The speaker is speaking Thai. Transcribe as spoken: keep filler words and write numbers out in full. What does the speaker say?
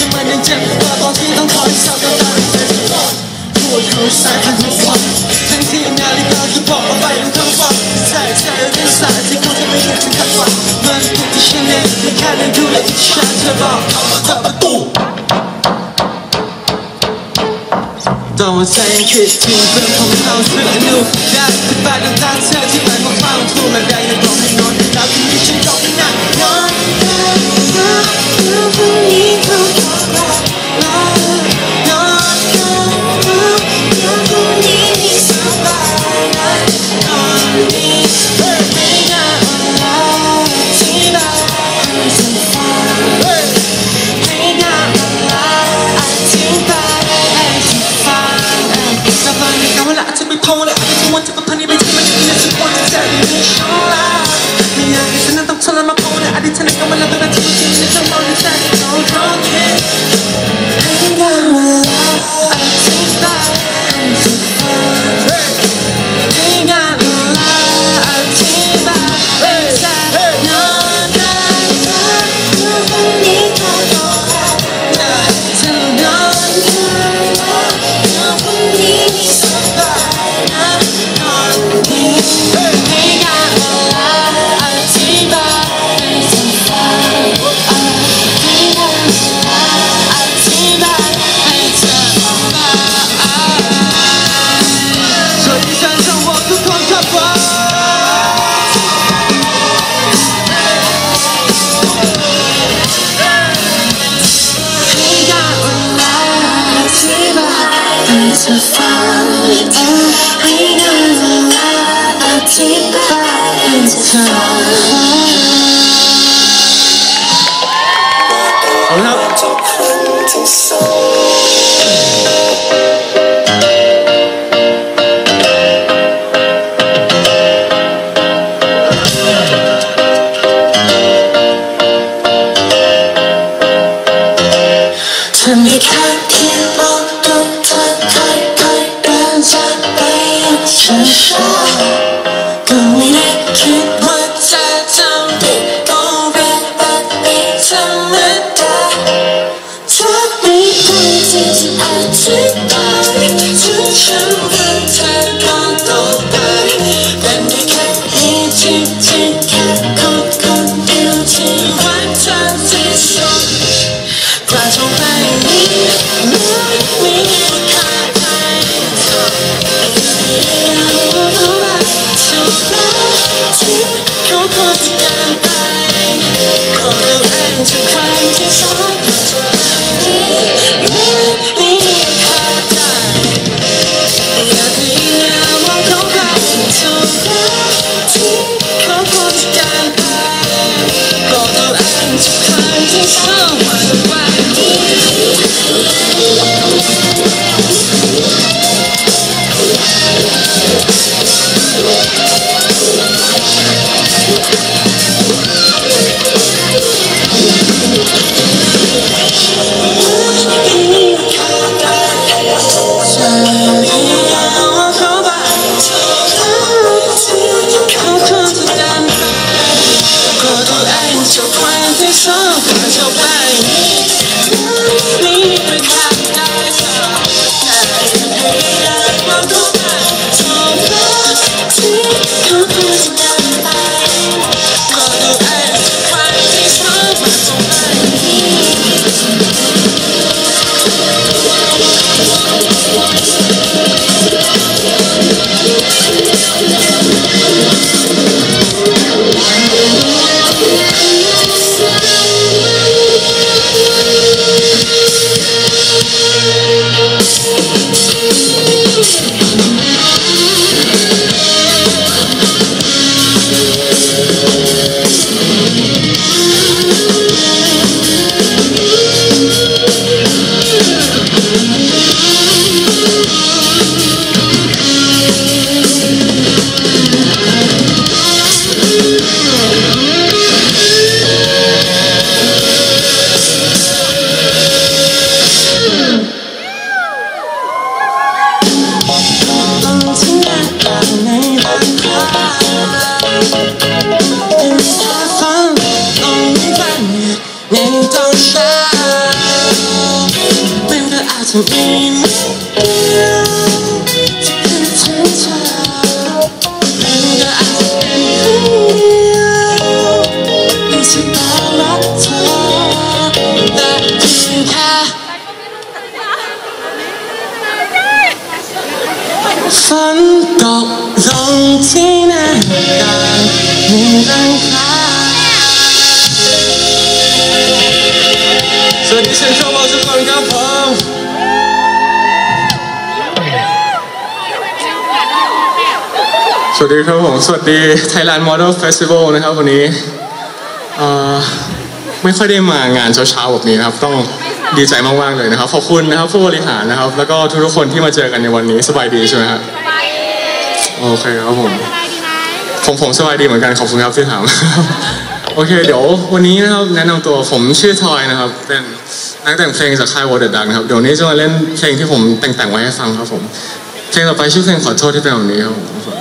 มันยังเจ็บก็ตอนที่ต้องคอยสับกับตาเจ็บปวดปวดหัวใจทั้งหัวทั้งที่นาฬิกาที่บอกเอาไปทั้งวันใส่ใจเรื่องสายที่กูจะไม่เห็นถึงขั้นว่ามันถูกที่ฉันเองไม่แค่ได้ดูและอิจฉาเธอบอกเอามาเปิดประตูตอนวันใจยังคิดถึงเรื่องของเราเธออนุญาตจะไปตามทางเธอที่หมายของความถูกและได้ยังบอกให้นอนแล้วทีนี้ฉันก็ไม่นั่งนอนแล้วพรุ่งนี้เขาบอกว่านอนนอนแล้วพรุ่งนี้มีสบายนะนอนดีไม่น่าอ่อนล้าที่บ้านให้เธอฟังไม่น่าอ่อนล้าอธิบายให้เธอฟังสบายในการเวลาอาจจะไม่พอและอาจจะวันจะต้องทำนี้ไปที่มันจะเป็นสิ่งที่จะไม่ชอบไม่อยากให้ฉันนั้นต้องทรมานพอและอดีตฉันนั้นก็มาแล้วเป็นแบบที่มันจริงฉันมองในใจเราเขาแค่ให้ได้เวลาอธิบายให้เธอฟังให้ได้เวลาอธิบายให้เธอนอนได้แล้วพรุ่งนี้เขาบอกว่าเธอนอนได้แล้วพรุ่งนี้มีสบายนะนอนดีให้ได้เวลาอธิบายให้เธอฟังให้ได้เวลาอธิบายให้เธอฟังสวัสดีฉันจะบอกทุกคนครับว่าให้ได้เวลาอธิบายให้เธอฟังให้ได้เวลาอธิบายให้เธอฟังเอาละทุกครั้งที่สฉันไม่แค่เพียงบอกทุกเธอค่อยๆเดินจากไปอย่างช้าๆก็ไม่ได้คิดว่าจะทำผิดก็เรียกแบบนี้ธรรมดาเธอไม่ได้ที่จะอธิบายถึงฉันรักเธอก่อนต่อไปเป็นได้แค่นี้จริงๆแค่คนคนเดียวที่รักเธอที่สุดกว่าจะไปนี้ไม่มีค่าใครเธออยากรู้ว่าสุดแล้วที่เขาควรจะการไปขอดูแลจากใครที่สองไม่มีค่าใครอยากให้อยากมองเขาไปสุดแล้วที่เขาควรจะการไปขอดูแลจากใครที่สองวันวันนี้ในตอนเช้าทำอีกนิดเดียวจะคิดถึงเธอมันก็อาจจะเป็นเพียงอยู่ที่ตารักเธอแต่เพียงแค่ฝนตกลงที่หน้าต่างมีรังคาสวัสดีเซนทรัลเวิลด์ทุกคนครับผมสวัสดีครับผมสวัสดี Thailand Model Festival นะครับวันนี้ไม่ค่อยได้มางานเช้าๆแบบนี้นะครับต้องดีใจมากๆเลยนะครับขอบคุณนะครับผู้บริหารนะครับแล้วก็ทุกๆคนที่มาเจอกันในวันนี้สบายดีใช่ไหมครับโอเคครับผมผมผมสบายดีเหมือนกันขอบคุณครับที่ถามโอเคเดี๋ยววันนี้นะครับแนะนำตัวผมชื่อทอยนะครับเป็นนักแต่งเพลงจากค่ายวอเดอร์ดังนะครับเดี๋ยวนี้จะมาเล่นเพลงที่ผมแต่งๆไว้ให้ฟังครับผมเพลงต่อไปชื่อเพลงขอโทษที่เป็นแบบนี้ครับผม